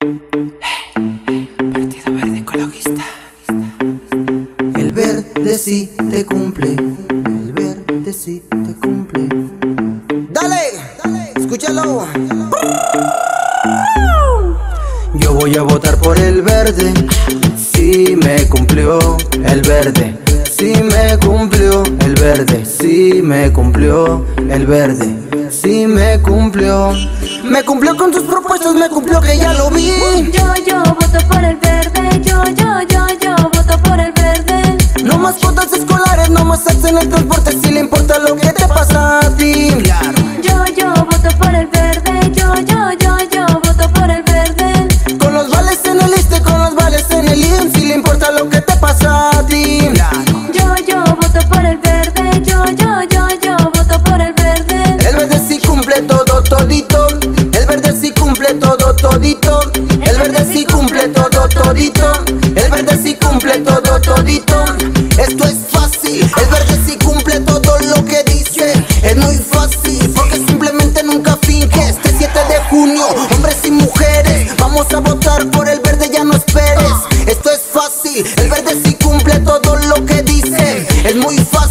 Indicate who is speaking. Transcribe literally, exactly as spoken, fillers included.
Speaker 1: Partido Verde Ecologista.
Speaker 2: El verde sí te cumple, el verde sí te cumple. Dale, dale, escúchalo. Yo voy a votar por el verde, sí me cumplió el verde. Sí me cumplió el verde, sí me cumplió el verde, sí me cumplió. Me cumplió con tus propuestas, me cumplió que ya lo vi.
Speaker 3: Yo, yo voto por el verde, yo, yo, yo, yo voto por el verde.
Speaker 2: No más cuotas escolares, no más taxas en el transporte, si le importa lo que te pasa a ti.
Speaker 3: Yo, yo voto por el verde, yo, yo, yo, yo voto por el verde.
Speaker 2: Con los vales en el ISSSTE, con los vales en el I M S S, si le importa lo que te pasa a ti.
Speaker 3: Yo, yo voto por el verde, yo, yo, yo, yo voto por el verde.
Speaker 2: El verde sí cumple todo, todito. El verde sí cumple todo, todito. El verde sí cumple todo, todito. El verde sí cumple todo, todito. Esto es fácil, el verde sí cumple todo lo que dice. Es muy fácil, porque simplemente nunca finge. Este siete de junio, hombres y mujeres, vamos a votar por el verde, ya no esperes. Esto es fácil, el verde sí cumple todo lo que dice. Es muy fácil.